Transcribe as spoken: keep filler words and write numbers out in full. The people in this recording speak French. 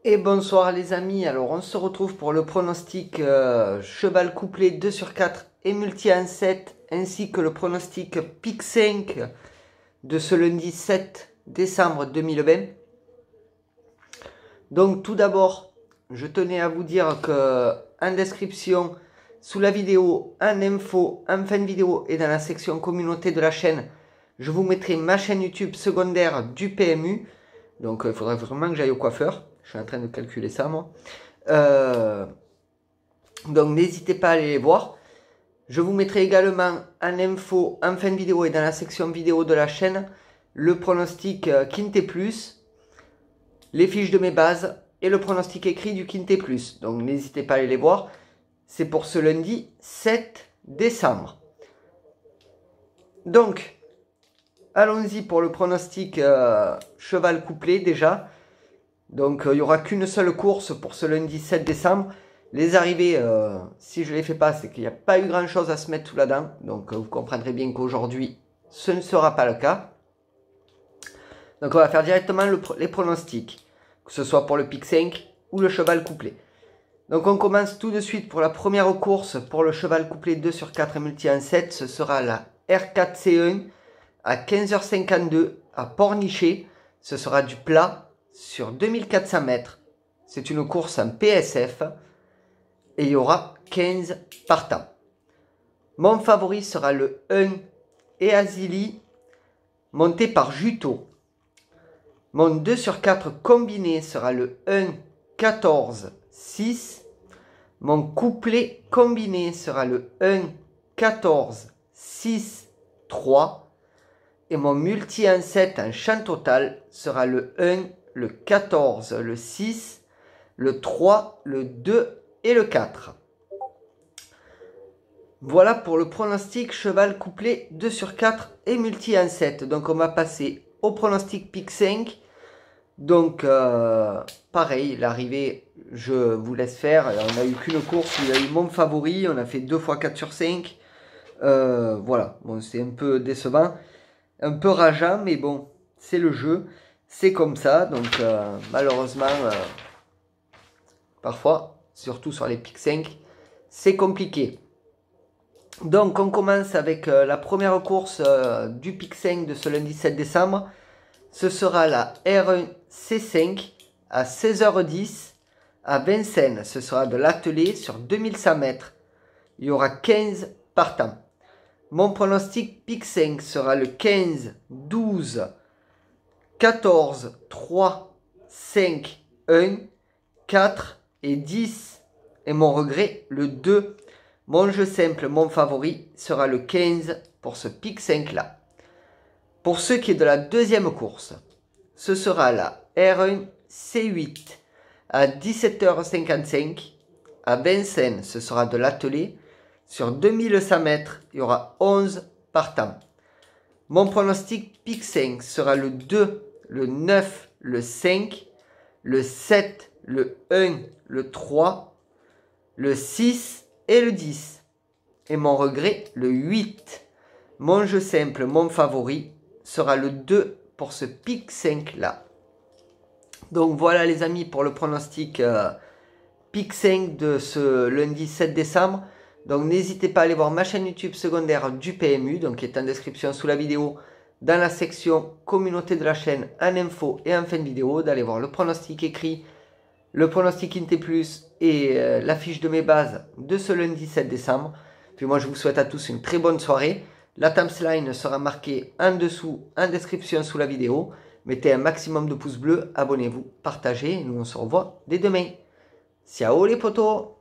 Et bonsoir les amis, alors on se retrouve pour le pronostic euh, cheval couplé deux sur quatre et multi un sept ainsi que le pronostic pic cinq de ce lundi sept décembre deux mille vingt. Donc tout d'abord, je tenais à vous dire que en description, sous la vidéo, en info, en fin de vidéo et dans la section communauté de la chaîne, je vous mettrai ma chaîne YouTube secondaire du P M U. Donc il faudrait vraiment que j'aille au coiffeur. Je suis en train de calculer ça, moi. Euh, donc n'hésitez pas à aller les voir. Je vous mettrai également en info, en fin de vidéo et dans la section vidéo de la chaîne, le pronostic euh, Quintet Plus, les fiches de mes bases et le pronostic écrit du Quintet Plus. Donc n'hésitez pas à aller les voir. C'est pour ce lundi sept décembre. Donc, allons-y pour le pronostic euh, cheval couplé déjà. Donc euh, il n'y aura qu'une seule course pour ce lundi sept décembre. Les arrivées, euh, si je ne les fais pas, c'est qu'il n'y a pas eu grand chose à se mettre sous la dent. Donc euh, vous comprendrez bien qu'aujourd'hui, ce ne sera pas le cas. Donc on va faire directement le, les pronostics, que ce soit pour le pic cinq ou le cheval couplé. Donc on commence tout de suite pour la première course pour le cheval couplé deux sur quatre et multi un sept. Ce sera la R quatre C un à quinze heures cinquante-deux à Pornichet. Ce sera du plat sur deux mille quatre cents mètres. C'est une course en P S F et il y aura quinze partants. Mon favori sera le un Easily monté par Juto. Mon deux sur quatre combiné sera le un quatorze six. Mon couplet combiné sera le un quatorze six trois. Et mon multi un sept en champ total sera le un, le quatorze, le six, le trois, le deux et le quatre. Voilà pour le pronostic cheval couplé deux sur quatre et multi un sept. Donc on va passer au pronostic pic cinq. Donc euh, pareil, l'arrivée, je vous laisse faire. On n'a eu qu'une course où il y a eu mon favori. On a fait deux fois quatre sur cinq. Euh, voilà, bon, c'est un peu décevant. Un peu rageant, mais bon, c'est le jeu. C'est comme ça. Donc euh, malheureusement, euh, parfois, surtout sur les pic cinq, c'est compliqué. Donc on commence avec euh, la première course euh, du pic cinq de ce lundi sept décembre. Ce sera la R un C cinq à seize heures dix à Vincennes. Ce sera de l'attelé sur deux mille cent mètres. Il y aura quinze partants. Mon pronostic pic cinq sera le quinze, douze, quatorze, trois, cinq, un, quatre et dix. Et mon regret, le deux. Mon jeu simple, mon favori, sera le quinze pour ce pic cinq là. Pour ce qui est de la deuxième course, ce sera la R un C huit à dix-sept heures cinquante-cinq à Vincennes. Ce sera de l'attelé. Sur deux mille cent mètres, il y aura onze partants. Mon pronostic pic cinq sera le deux, le neuf, le cinq, le sept, le un, le trois, le six et le dix. Et mon regret, le huit. Mon jeu simple, mon favori, sera le deux pour ce pic cinq là. Donc voilà les amis pour le pronostic euh, pic cinq de ce lundi sept décembre. Donc n'hésitez pas à aller voir ma chaîne YouTube secondaire du P M U, donc qui est en description sous la vidéo, dans la section communauté de la chaîne, en info et en fin de vidéo, d'aller voir le pronostic écrit, le pronostic Quintet Plus et euh, la fiche de mes bases de ce lundi sept décembre. Puis moi je vous souhaite à tous une très bonne soirée. La timeline sera marquée en dessous, en description sous la vidéo. Mettez un maximum de pouces bleus, abonnez-vous, partagez, et nous on se revoit dès demain. Ciao les potos!